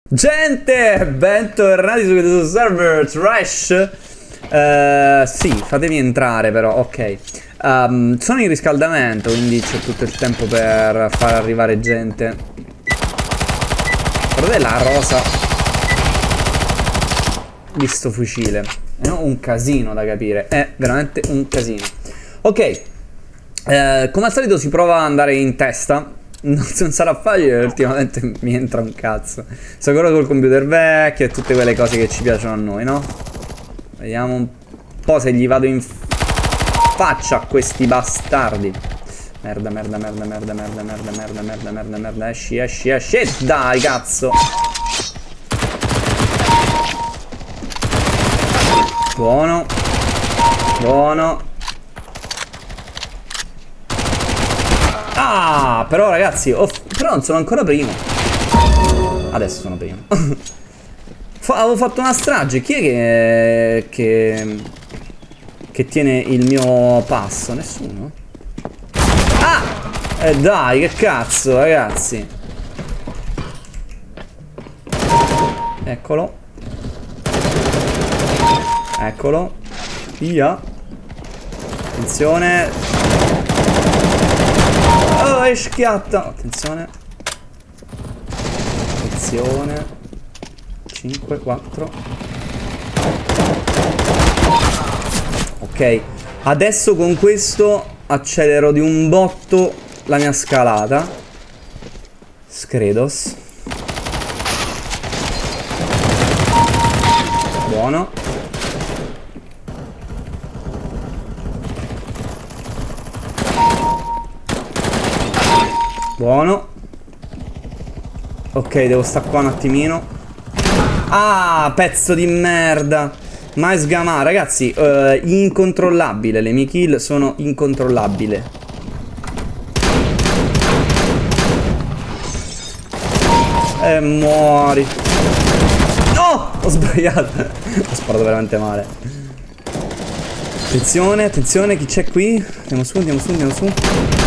Gente, bentornati su server Trash. Sì, fatemi entrare però, ok. Sono in riscaldamento, quindi c'è tutto il tempo per far arrivare gente. Guardate la rosa di sto fucile. È un casino da capire, è veramente un casino. Ok, come al solito si prova ad andare in testa. Non sarà facile, ultimamente mi entra un cazzo. Sto ancora col computer vecchio e tutte quelle cose che ci piacciono a noi, no? Vediamo un po' se gli vado in faccia a questi bastardi. Merda, merda, merda, merda, merda, merda, merda, merda, merda, merda. Esci, esci, esci. Dai, cazzo. Buono. Buono. Ah, però ragazzi, però non sono ancora primo. Adesso sono primo. Avevo fatto una strage. Chi è che tiene il mio passo? Nessuno? Ah! Dai, che cazzo, ragazzi. Eccolo. Eccolo. Via. Attenzione. Oh, è schiatta. Attenzione. Attenzione. 5, 4. Ok. Adesso con questo accelero di un botto la mia scalata. Scredos. Buono. Buono. Ok, devo stare qua un attimino. Ah, pezzo di merda. Mai sgamà, ragazzi, incontrollabile. Le mie kill sono incontrollabili. E muori. No, ho sbagliato. Ho sparato veramente male. Attenzione, attenzione, chi c'è qui? Andiamo su, andiamo su, andiamo su.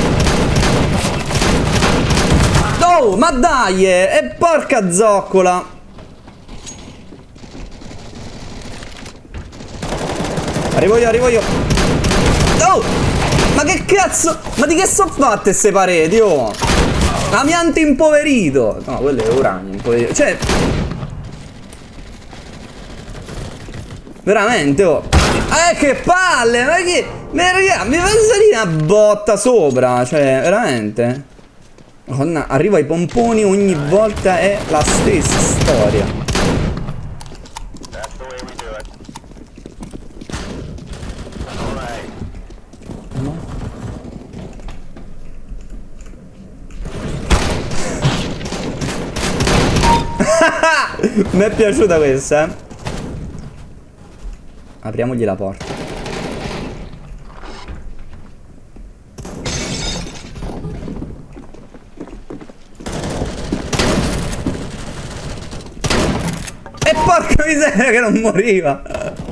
Oh, ma dai, e porca zoccola. Arrivo io, arrivo io. Oh, ma che cazzo? Ma di che sono fatte queste pareti, oh? Amianto impoverito. No, quello è uranio impoverito. Cioè, veramente, oh. Che palle, ma che... mi fa salire una botta sopra. Cioè, veramente. Arrivo ai pomponi, ogni volta è la stessa storia. No. Mi è piaciuta questa, eh. Apriamogli la porta. E porca miseria che non moriva.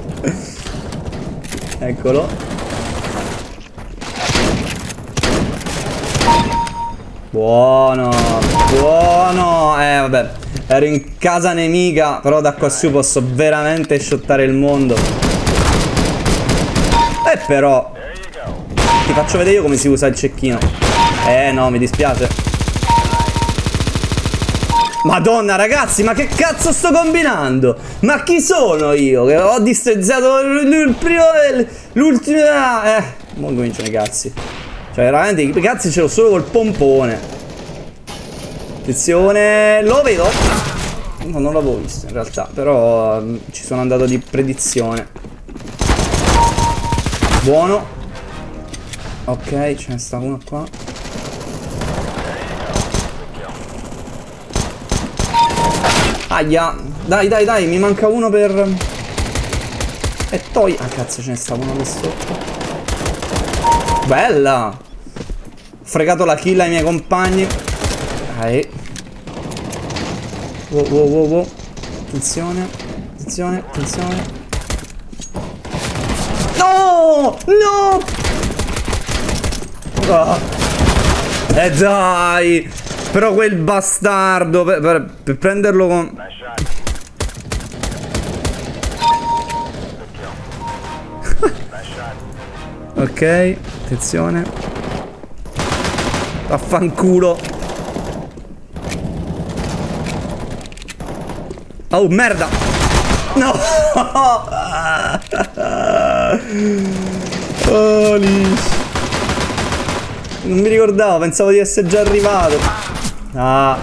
Eccolo. Buono. Buono. Vabbè. Ero in casa nemica. Però da qua su posso veramente shottare il mondo. Però ti faccio vedere io come si usa il cecchino. No, mi dispiace. Madonna ragazzi, ma che cazzo sto combinando? Ma chi sono io? Che ho distrizzato il primo l'ultimo. Mo cominciano i cazzi. Cioè veramente i cazzi ce l'ho solo col pompone. Attenzione. Lo vedo. No, non l'avevo visto in realtà. Però ci sono andato di predizione. Buono. Ok, ce ne sta uno qua. Aia. Dai, dai, dai, mi manca uno per... E poi... Ah, cazzo, ce ne sta uno lì sotto. Bella. Ho fregato la kill ai miei compagni. Dai. Wow, wow, wow, wow. Attenzione. Attenzione, attenzione. No! No! Ah. Dai! Però quel bastardo per prenderlo con... Ok, attenzione. Vaffanculo. Oh, merda. No. Holy. Non mi ricordavo, pensavo di essere già arrivato. Ah.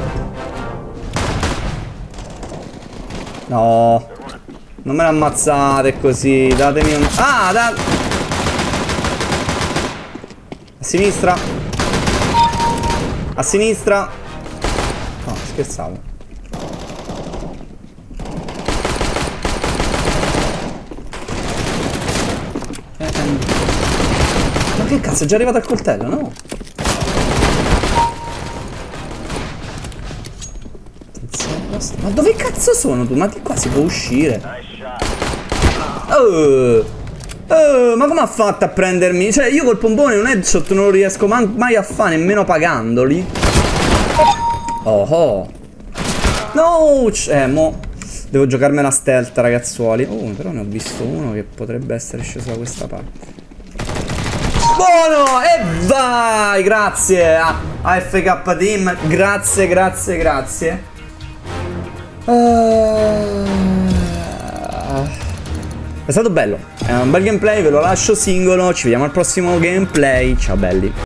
No. Non me ne ammazzate così. Datemi un... Ah, da... A sinistra. A sinistra. No, scherzavo. Ma che cazzo, è già arrivato al coltello, no? Ma dove cazzo sono tu? Ma di qua si può uscire? Ma come ha fatto a prendermi? Cioè, io col pompone un headshot non lo riesco mai a fare, nemmeno pagandoli. Oh. No! Mo devo giocarmi la stealth, ragazzuoli. Oh, però ne ho visto uno che potrebbe essere sceso da questa parte. Buono! E vai! Grazie a AFK Team. Grazie. È stato bello. È un bel gameplay, ve lo lascio singolo. Ci vediamo al prossimo gameplay. Ciao belli.